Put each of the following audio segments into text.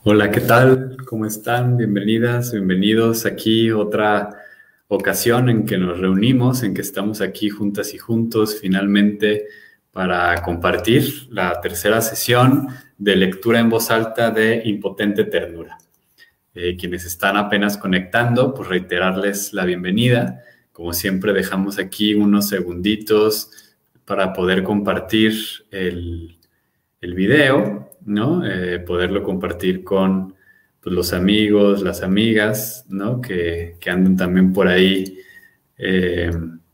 Hola, ¿qué tal? ¿Cómo están? Bienvenidas, bienvenidos aquí otra ocasión en que nos reunimos, en que estamos aquí juntas y juntos finalmente para compartir la tercera sesión de lectura en voz alta de Impotente Ternura. Quienes están apenas conectando, pues reiterarles la bienvenida. Como siempre, dejamos aquí unos segunditos para poder compartir el video, ¿no? Poderlo compartir con pues, los amigos, las amigas, ¿no? Que andan también por ahí eh,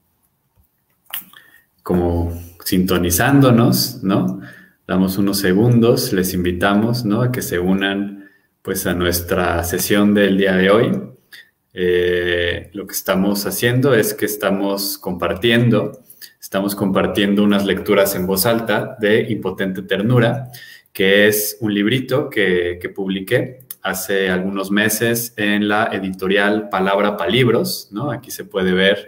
como sintonizándonos, ¿no? Damos unos segundos, les invitamos, ¿no? A que se unan pues a nuestra sesión del día de hoy. Lo que estamos haciendo es que estamos compartiendo unas lecturas en voz alta de Impotente Ternura, que es un librito que publiqué hace algunos meses en la editorial Palabra pa' Libros, ¿no? Aquí se puede ver.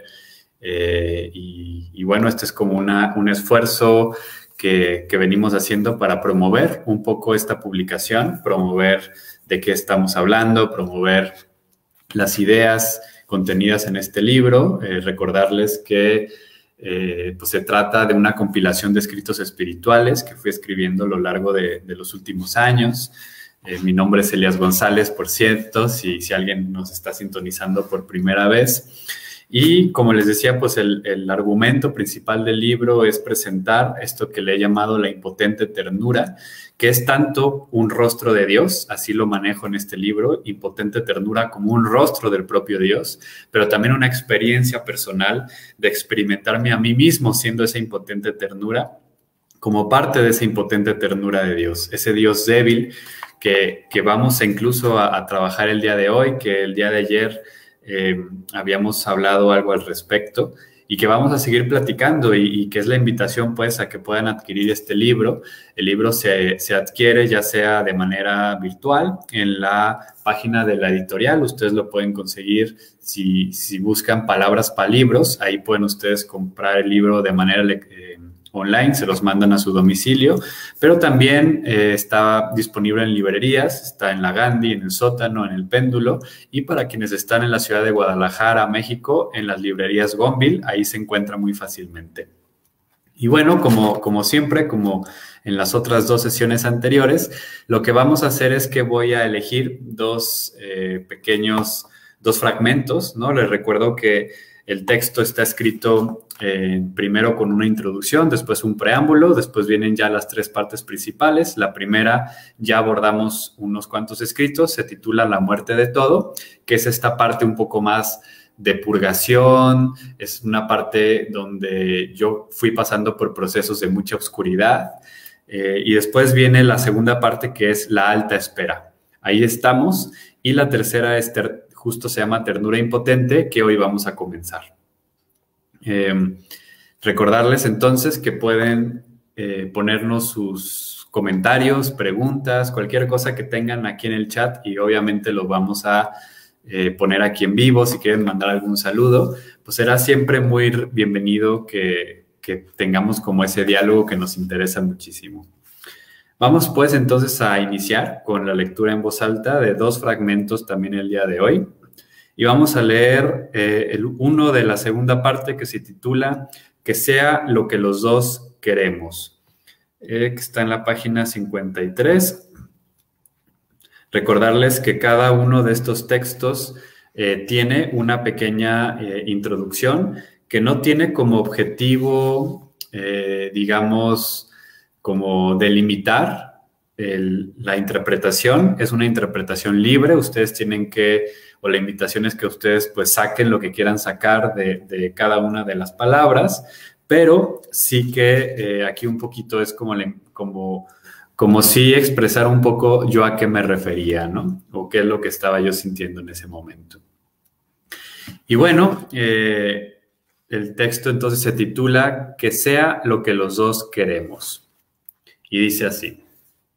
Y bueno, este es como un esfuerzo que venimos haciendo para promover un poco esta publicación, promover de qué estamos hablando, promover las ideas contenidas en este libro, recordarles que pues se trata de una compilación de escritos espirituales que fui escribiendo a lo largo de los últimos años. Mi nombre es Elías González, por cierto, si alguien nos está sintonizando por primera vez. Y como les decía, pues el argumento principal del libro es presentar esto que le he llamado la impotente ternura, que es tanto un rostro de Dios, así lo manejo en este libro, impotente ternura como un rostro del propio Dios, pero también una experiencia personal de experimentarme a mí mismo siendo esa impotente ternura, como parte de esa impotente ternura de Dios, ese Dios débil que vamos incluso a trabajar el día de hoy, que el día de ayer habíamos hablado algo al respecto y que vamos a seguir platicando y que es la invitación pues a que puedan adquirir este libro. El libro se adquiere ya sea de manera virtual en la página de la editorial. Ustedes lo pueden conseguir si buscan Palabras pa' Libros. Ahí pueden ustedes comprar el libro de manera online, se los mandan a su domicilio, pero también está disponible en librerías, está en la Gandhi, en el Sótano, en el Péndulo, y para quienes están en la ciudad de Guadalajara, México, en las librerías Gonville, ahí se encuentra muy fácilmente. Y bueno, como siempre, como en las otras dos sesiones anteriores, lo que vamos a hacer es que voy a elegir dos fragmentos, ¿no? Les recuerdo que el texto está escrito primero con una introducción, después un preámbulo, después vienen ya las tres partes principales. La primera ya abordamos unos cuantos escritos, se titula La muerte de todo, que es esta parte un poco más de purgación, es una parte donde yo fui pasando por procesos de mucha oscuridad. Y después viene la segunda parte, que es la alta espera. Ahí estamos. Y la tercera es justo se llama Ternura Impotente, que hoy vamos a comenzar. Recordarles entonces que pueden ponernos sus comentarios, preguntas, cualquier cosa que tengan aquí en el chat y obviamente lo vamos a poner aquí en vivo. Si quieren mandar algún saludo, pues será siempre muy bienvenido que tengamos como ese diálogo que nos interesa muchísimo. Vamos pues entonces a iniciar con la lectura en voz alta de dos fragmentos también el día de hoy. Y vamos a leer uno de la segunda parte que se titula Que sea lo que los dos queremos, que está en la página 53. Recordarles que cada uno de estos textos tiene una pequeña introducción que no tiene como objetivo, digamos, como delimitar la interpretación. Es una interpretación libre. Ustedes tienen que, o la invitación es que ustedes pues saquen lo que quieran sacar de cada una de las palabras, pero sí que aquí un poquito es como si expresar un poco yo a qué me refería, ¿no? O qué es lo que estaba yo sintiendo en ese momento. Y bueno, el texto entonces se titula Que sea lo que los dos queremos. Y dice así: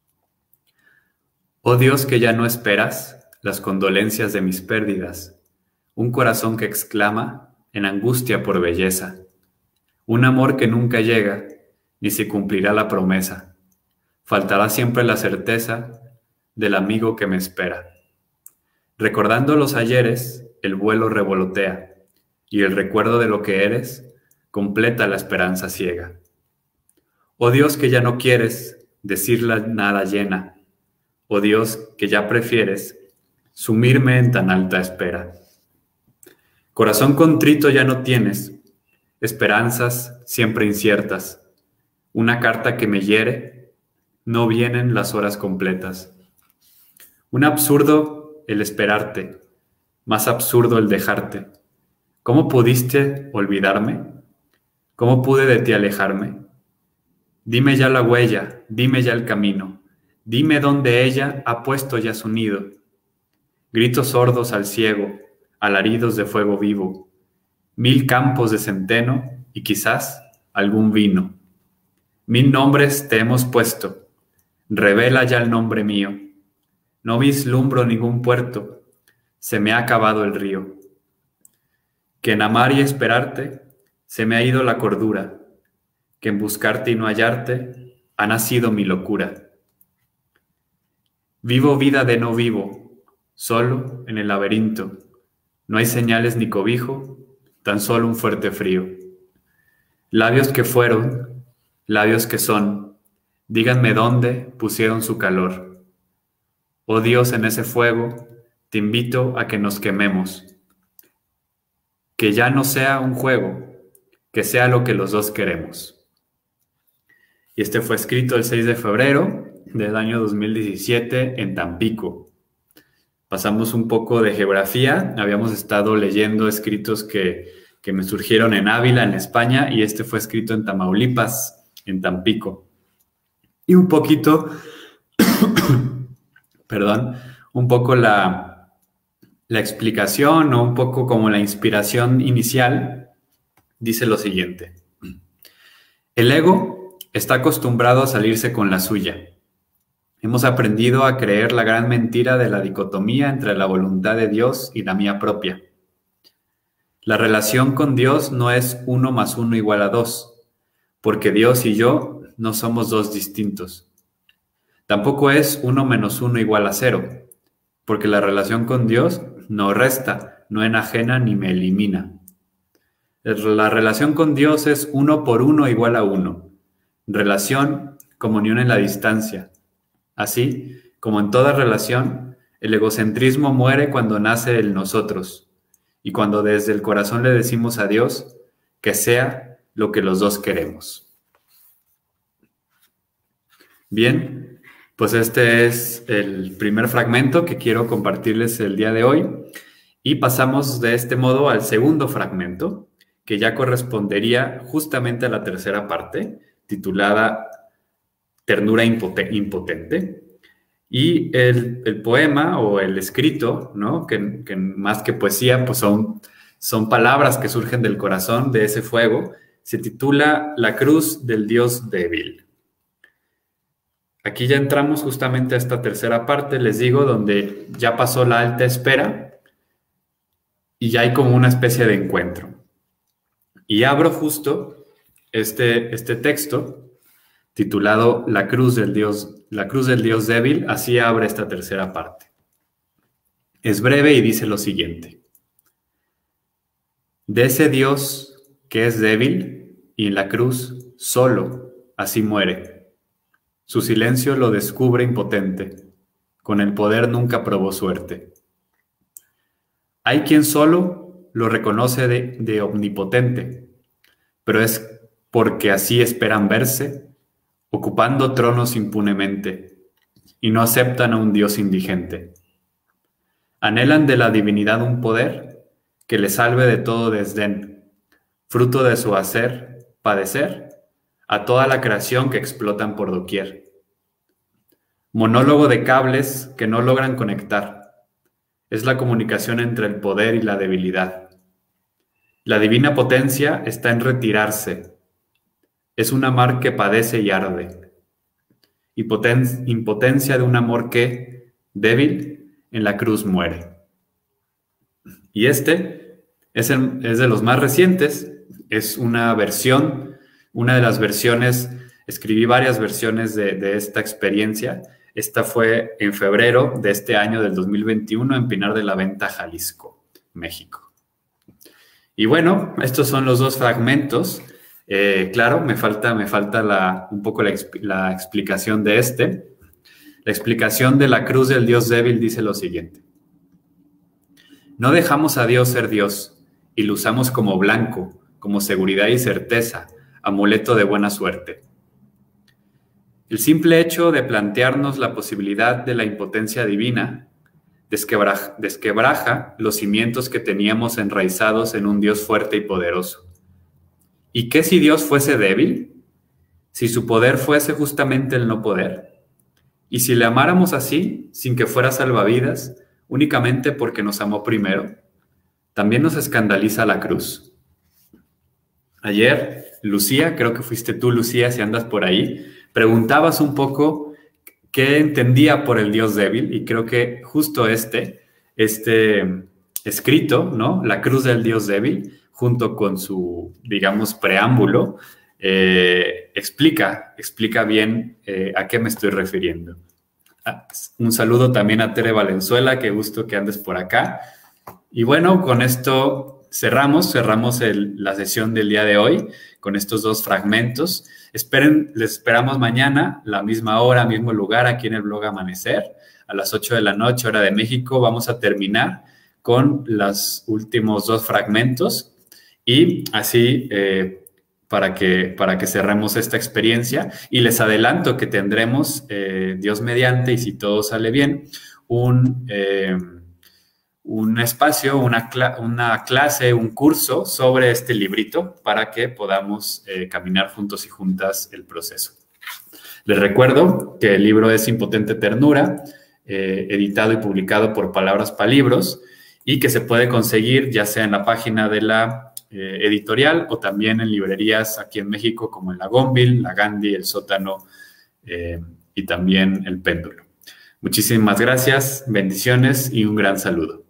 Oh Dios, que ya no esperas las condolencias de mis pérdidas, un corazón que exclama en angustia por belleza, un amor que nunca llega, ni se cumplirá la promesa. Faltará siempre la certeza del amigo que me espera. Recordando los ayeres, el vuelo revolotea, y el recuerdo de lo que eres completa la esperanza ciega. Oh Dios que ya no quieres decir la nada llena, oh Dios que ya prefieres sumirme en tan alta espera. Corazón contrito ya no tienes, esperanzas siempre inciertas, una carta que me hiere, no vienen las horas completas. Un absurdo el esperarte, más absurdo el dejarte. ¿Cómo pudiste olvidarme? ¿Cómo pude de ti alejarme? Dime ya la huella, dime ya el camino, dime dónde ella ha puesto ya su nido. Gritos sordos al ciego, alaridos de fuego vivo, 1000 campos de centeno y quizás algún vino. 1000 nombres te hemos puesto, revela ya el nombre mío. No vislumbro ningún puerto, se me ha acabado el río. Que en amar y esperarte se me ha ido la cordura, que en buscarte y no hallarte ha nacido mi locura. Vivo vida de no vivo, solo en el laberinto. No hay señales ni cobijo, tan solo un fuerte frío. Labios que fueron, labios que son, díganme dónde pusieron su calor. Oh Dios, en ese fuego, te invito a que nos quememos. Que ya no sea un juego, que sea lo que los dos queremos. Y este fue escrito el 6 de febrero del año 2017 en Tampico. Pasamos un poco de geografía. Habíamos estado leyendo escritos que me surgieron en Ávila, en España, y este fue escrito en Tamaulipas, en Tampico. Y un poquito, perdón, un poco la explicación o un poco como la inspiración inicial dice lo siguiente. El ego está acostumbrado a salirse con la suya. Hemos aprendido a creer la gran mentira de la dicotomía entre la voluntad de Dios y la mía propia. La relación con Dios no es 1 más 1 igual a 2, porque Dios y yo no somos dos distintos. Tampoco es 1 menos 1 igual a 0, porque la relación con Dios no resta, no enajena ni me elimina. La relación con Dios es 1 por 1 igual a 1. Relación, comunión en la distancia. Así, como en toda relación, el egocentrismo muere cuando nace el nosotros y cuando desde el corazón le decimos a Dios que sea lo que los dos queremos. Bien, pues este es el primer fragmento que quiero compartirles el día de hoy y pasamos de este modo al segundo fragmento, que ya correspondería justamente a la tercera parte, titulada Ternura impotente. Y el poema o el escrito, ¿no? que más que poesía, pues son palabras que surgen del corazón de ese fuego, se titula La cruz del Dios débil. Aquí ya entramos justamente a esta tercera parte, les digo, donde ya pasó la alta espera y ya hay como una especie de encuentro. Y abro justo este texto titulado La cruz del Dios débil, así abre esta tercera parte. Es breve y dice lo siguiente. De ese Dios que es débil y en la cruz solo, así muere. Su silencio lo descubre impotente, con el poder nunca probó suerte. Hay quien solo lo reconoce de omnipotente, pero es porque así esperan verse, ocupando tronos impunemente, y no aceptan a un Dios indigente. Anhelan de la divinidad un poder que les salve de todo desdén, fruto de su padecer, a toda la creación que explotan por doquier. Monólogo de cables que no logran conectar. Es la comunicación entre el poder y la debilidad. La divina potencia está en retirarse. Es un amar que padece y arde. Impotencia de un amor que, débil, en la cruz muere. Y este es de los más recientes. Es una versión, una de las versiones, escribí varias versiones de esta experiencia. Esta fue en febrero de este año del 2021 en Pinar de la Venta, Jalisco, México. Y bueno, estos son los dos fragmentos. Claro, me falta un poco la explicación de este. La explicación de la cruz del Dios débil dice lo siguiente. No dejamos a Dios ser Dios y lo usamos como blanco, como seguridad y certeza, amuleto de buena suerte. El simple hecho de plantearnos la posibilidad de la impotencia divina desquebraja los cimientos que teníamos enraizados en un Dios fuerte y poderoso. ¿Y qué si Dios fuese débil? Si su poder fuese justamente el no poder. ¿Y si le amáramos así, sin que fuera salvavidas, únicamente porque nos amó primero? También nos escandaliza la cruz. Ayer, Lucía, creo que fuiste tú, Lucía, si andas por ahí, preguntabas un poco qué entendía por el Dios débil, y creo que justo este escrito, ¿no? La cruz del Dios débil, junto con su, digamos, preámbulo, explica bien a qué me estoy refiriendo. Un saludo también a Tere Valenzuela, qué gusto que andes por acá. Y bueno, con esto cerramos la sesión del día de hoy con estos dos fragmentos. Les esperamos mañana, la misma hora, mismo lugar, aquí en el blog Amanecer, a las 8 de la noche, hora de México. Vamos a terminar con los últimos dos fragmentos y así para que cerremos esta experiencia. Y les adelanto que tendremos, Dios mediante, y si todo sale bien, un espacio, una clase, un curso sobre este librito para que podamos caminar juntos y juntas el proceso. Les recuerdo que el libro es Impotente Ternura, editado y publicado por Palabras para Libros, y que se puede conseguir ya sea en la página de la editorial o también en librerías aquí en México como en La Gonville, La Gandhi, El Sótano y también El Péndulo. Muchísimas gracias, bendiciones y un gran saludo.